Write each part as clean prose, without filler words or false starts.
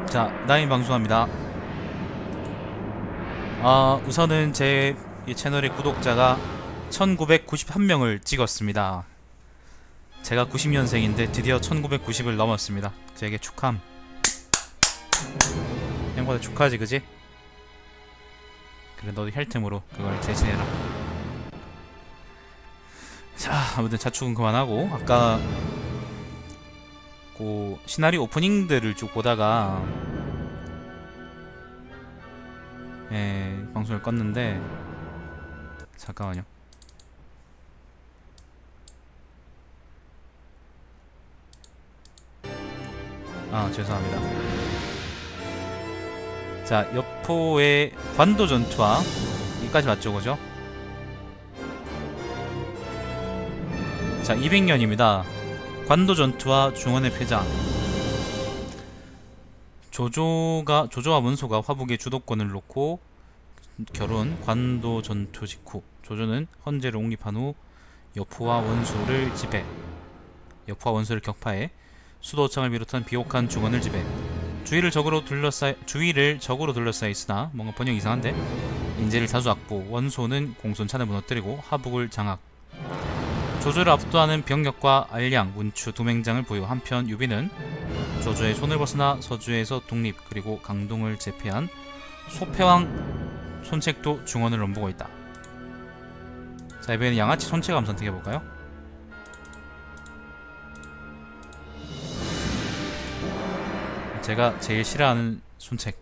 자, 나인 방송합니다. 우선은 제 이 채널의 구독자가 1991명을 찍었습니다. 제가 90년생인데 드디어 1990을 넘었습니다. 제게 축함. 형보다 축하하지, 그지? 그래, 너도 혈템으로 그걸 대신해라. 자, 아무튼 자축은 그만하고, 아까 그 시나리오 오프닝들을 쭉 보다가 방송을 껐는데, 잠깐만요. 죄송합니다. 자, 여포의 관도 전투와 여기까지 맞죠, 그죠? 자, 200년입니다. 관도 전투와 중원의 패장. 조조와 원소가 화북의 주도권을 놓고 결혼, 관도 전투 직후 조조는 헌제를 옹립한 후 여포와 원소를 격파해 수도창을 비롯한 비옥한 중원을 지배. 주위를 적으로 둘러싸여 있으나 뭔가 번역 이상한데, 인재를 다수 확보. 원소는 공손찬을 무너뜨리고 하북을 장악. 조조를 압도하는 병력과 알량, 문추 두 맹장을 보유. 한편 유비는 조조의 손을 벗어나 서주에서 독립, 그리고 강동을 제패한 소패왕 손책도 중원을 넘보고 있다. 자, 이번에는 양아치 손책 한번 선택해볼까요? 제가 제일 싫어하는 손책.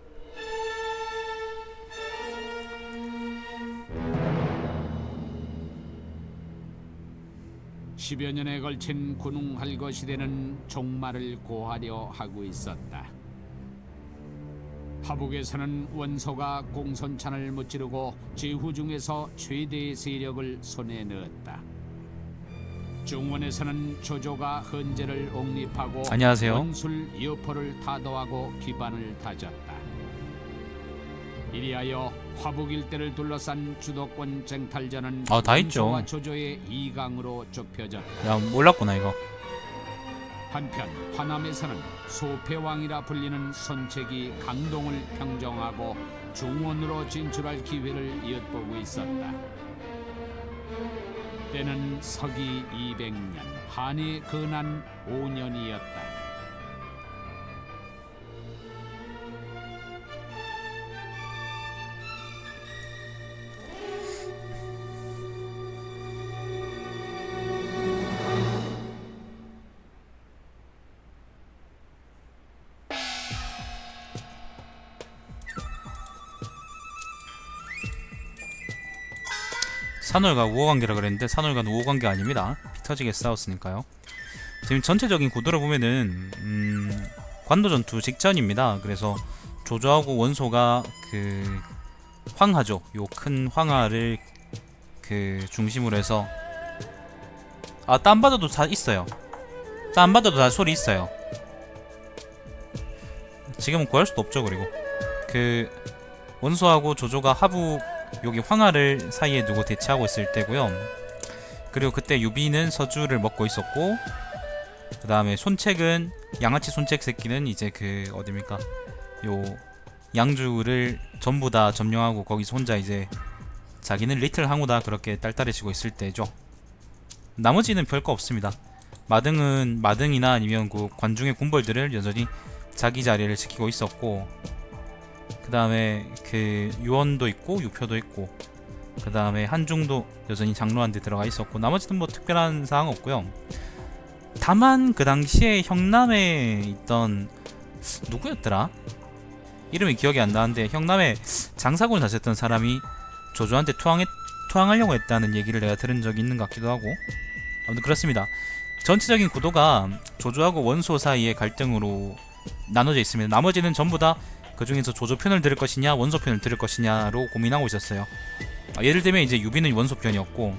십여 년에 걸친 군웅할거 시대는 종말을 고하려 하고 있었다. 하북에서는 원소가 공손찬을 무찌르고 제후 중에서 최대의 세력을 손에 넣었다. 중원에서는 조조가 헌제를 옹립하고 안녕하세요. 원술 여포를 타도하고 기반을 다졌다. 이리하여 화북 일대를 둘러싼 주도권 쟁탈전은 다 있죠. 원소와 조조의 이강으로 좁혀졌다. 야, 몰랐구나 이거. 한편 화남에서는 소패왕이라 불리는 손책이 강동을 평정하고 중원으로 진출할 기회를 엿보고 있었다. 때는 서기 200년, 한이 근한 5년이었다. 산월과 우호관계라 그랬는데 산월과는 우호관계 아닙니다. 피 터지게 싸웠으니까요. 지금 전체적인 구도를 보면은 관도전투 직전입니다. 그래서 조조하고 원소가 그 황하죠. 요 큰 황하를 그 중심으로 해서 딴바다도 다 있어요. 딴바다도 다 소리 있어요. 지금은 구할 수도 없죠. 그리고 그 원소하고 조조가 하부 여기 황하를 사이에 두고 대치하고 있을 때고요. 그리고 그때 유비는 서주를 먹고 있었고, 그 다음에 손책은 양아치 손책 새끼는 이제 그 어딥니까, 요 양주를 전부 다 점령하고 거기서 혼자 이제 자기는 리틀 항우다 그렇게 딸딸해지고 있을 때죠. 나머지는 별거 없습니다. 마등이나 아니면 그 관중의 군벌들을 여전히 자기 자리를 지키고 있었고, 그 다음에 그 유원도 있고 유표도 있고, 그 다음에 한중도 여전히 장로한테 들어가 있었고, 나머지는 뭐 특별한 사항 없고요. 다만 그 당시에 형남에 있던 누구였더라? 이름이 기억이 안 나는데 형남에 장사군을 다녔던 사람이 조조한테 투항하려고 했다는 얘기를 내가 들은 적이 있는 것 같기도 하고, 아무튼 그렇습니다. 전체적인 구도가 조조하고 원소 사이의 갈등으로 나눠져 있습니다. 나머지는 전부 다 그 중에서 조조 편을 들을 것이냐 원소 편을 들을 것이냐로 고민하고 있었어요. 예를 들면 이제 유비는 원소 편이었고,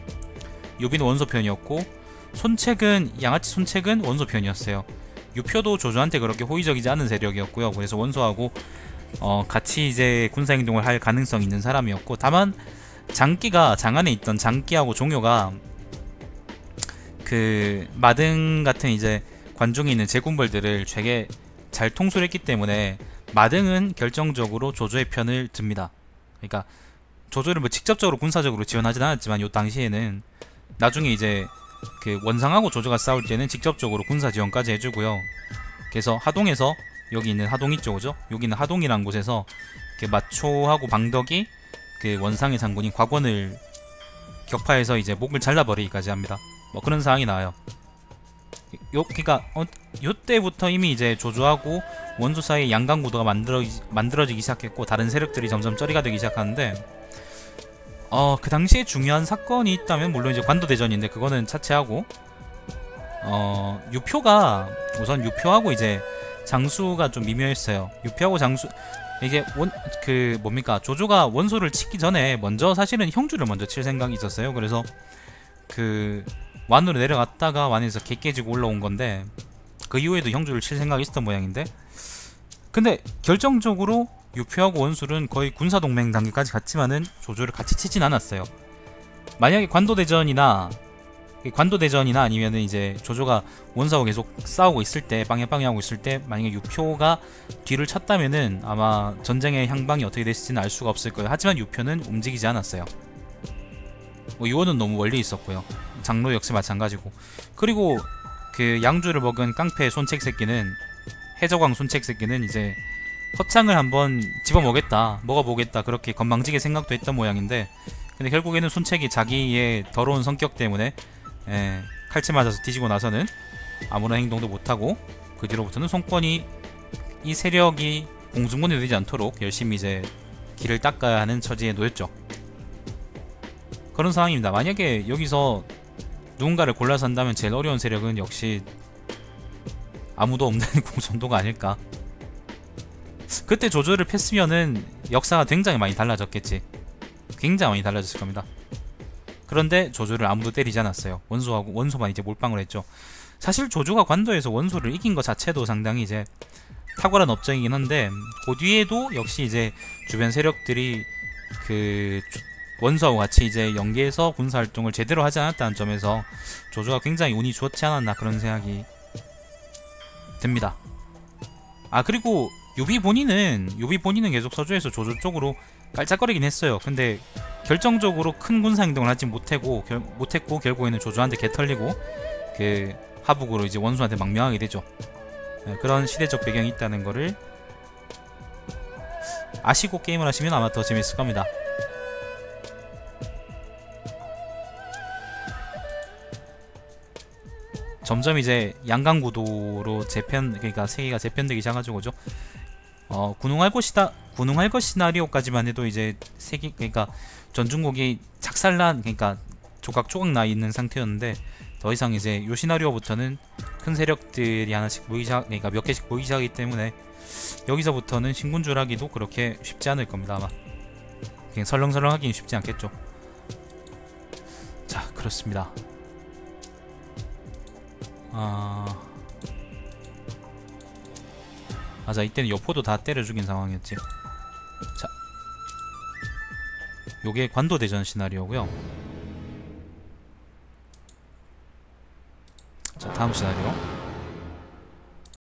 양아치 손책은 원소 편이었어요. 유표도 조조한테 그렇게 호의적이지 않은 세력이었고요. 그래서 원소하고 같이 이제 군사행동을 할 가능성이 있는 사람이었고, 다만 장안에 있던 장기하고 종효가 그 마등 같은 이제 관중에 있는 제군벌들을 되게 잘 통솔했기 때문에 마등은 결정적으로 조조의 편을 듭니다. 그러니까 조조를 뭐 직접적으로 군사적으로 지원하진 않았지만 요 당시에는 나중에 이제 그 원상하고 조조가 싸울 때는 직접적으로 군사 지원까지 해주고요. 그래서 하동에서 여기 있는 하동이 쪽이죠. 여기 있는 하동이라는 곳에서 그 마초하고 방덕이 그 원상의 장군인 곽원을 격파해서 이제 목을 잘라버리기까지 합니다. 뭐 그런 상황이 나와요. 그러니까 요때부터 이미 이제 조조하고 원소 사이에 양강구도가 만들어지기 시작했고 다른 세력들이 점점 쩌리가 되기 시작하는데 그 당시에 중요한 사건이 있다면 물론 이제 관도대전인데 그거는 차치하고 유표가 우선 유표하고 이제 장수가 좀 미묘했어요. 유표하고 장수 이게 그 뭡니까 조조가 원소를 치기 전에 먼저 사실은 형주를 먼저 칠 생각이 있었어요. 그래서 그 완으로 내려갔다가 완에서 개 깨지고 올라온 건데 그 이후에도 형주를 칠 생각이 있었던 모양인데 근데 결정적으로 유표하고 원술은 거의 군사동맹 단계까지 갔지만은 조조를 같이 치진 않았어요. 만약에 관도대전이나 아니면은 이제 조조가 원사하고 계속 싸우고 있을 때 빵야빵야 하고 있을 때 만약에 유표가 뒤를 쳤다면은 아마 전쟁의 향방이 어떻게 됐을지는 알 수가 없을 거예요. 하지만 유표는 움직이지 않았어요. 유원은 너무 멀리 있었고요. 장로 역시 마찬가지고. 그리고 그 양주를 먹은 깡패 손책 새끼는 해적왕 손책 새끼는 이제 허창을 한번 먹어보겠다 그렇게 건방지게 생각도 했던 모양인데 근데 결국에는 손책이 자기의 더러운 성격 때문에 칼치 맞아서 뒤지고 나서는 아무런 행동도 못하고 그 뒤로부터는 송권이 이 세력이 공중분해 되지 않도록 열심히 이제 길을 닦아야 하는 처지에 놓였죠. 그런 상황입니다. 만약에 여기서 누군가를 골라서 한다면 제일 어려운 세력은 역시 아무도 없는 공전도가 아닐까. 그때 조조를 폈으면은 역사가 굉장히 많이 달라졌겠지. 굉장히 많이 달라졌을 겁니다. 그런데 조조를 아무도 때리지 않았어요. 원소만 이제 몰빵을 했죠. 사실 조조가 관도에서 원소를 이긴 것 자체도 상당히 이제 탁월한 업적이긴 한데 그 뒤에도 역시 이제 주변 세력들이 그 원소하고 같이 이제 연계해서 군사활동을 제대로 하지 않았다는 점에서 조조가 굉장히 운이 좋지 않았나 그런 생각이 듭니다. 그리고 유비 본인은 계속 서주에서 조조 쪽으로 깔짝거리긴 했어요. 근데 결정적으로 큰 군사행동을 하지 못했고 결국에는 조조한테 개털리고 그 하북으로 이제 원소한테 망명하게 되죠. 그런 시대적 배경이 있다는 거를 아시고 게임을 하시면 아마 더 재밌을 겁니다. 점점 이제 양강구도로 그러니까 세계가 재편되기 시작하죠죠. 군웅할 것 시나리오까지만 해도 이제 그러니까 전중국이 작살난 그러니까 조각조각 나 있는 상태였는데 더 이상 이제 요 시나리오부터는 큰 세력들이 하나씩 그러니까 몇 개씩 보이기 시작하기 때문에 여기서부터는 신군주를 하기도 그렇게 쉽지 않을 겁니다. 아마 그냥 설렁설렁 하기는 쉽지 않겠죠. 자, 그렇습니다. 맞아, 이때는 여포도 다 때려 죽인 상황이었지. 자, 요게 관도대전 시나리오고요. 자, 다음 시나리오.